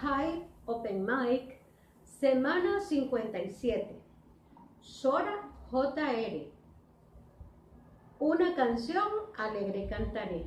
High Open Mic, semana 57. Sora J.R. Una canción alegre cantaré.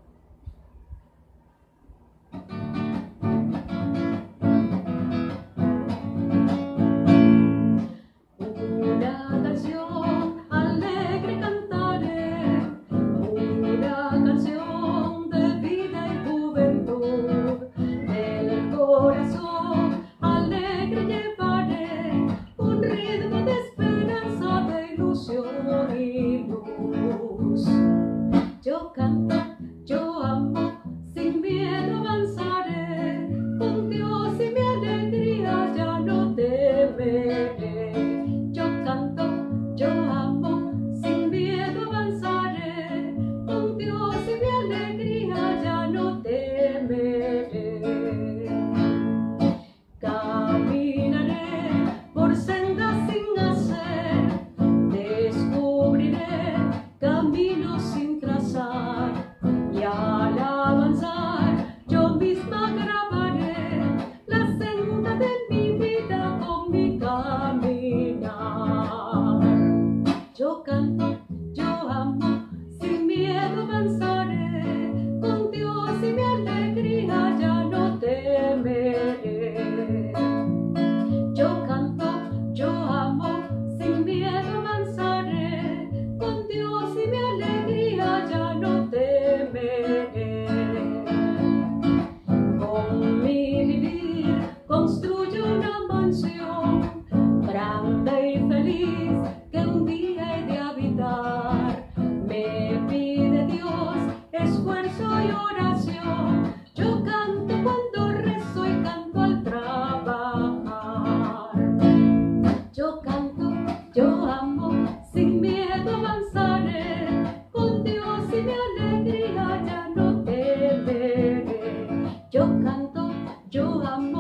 Una canción alegre cantaré, una canción de vida y juventud. Del corazón alegre llevaré un ritmo de esperanza, de ilusión y luz. Yo canto, yo amo, sin miedo avanzaré, con Dios y mi alegría ya no temeré. Yo canto, yo amo, sin miedo avanzaré, con Dios y mi alegría ya no temeré. Caminaré por sendas sin hacer, descubriré caminos sin trazar, y al avanzar yo misma grabaré la senda de mi vida con mi caminar. Yo canto, yo amo, sin miedo avanzaré, con Dios y mi alegría ya no temeré. Yo canto, yo amo, sin miedo avanzaré, con Dios y mi alegría ya no temeré. Con mi vivir construyo una mansión grande y feliz que un día he de habitar. Me pide Dios esfuerzo y oración, yo canto cuando rezo y canto al trabajar. Yo canto, yo amo, sin miedo avanzaré, con Dios y mi alegría ya no temeré. Yo canto, yo amo,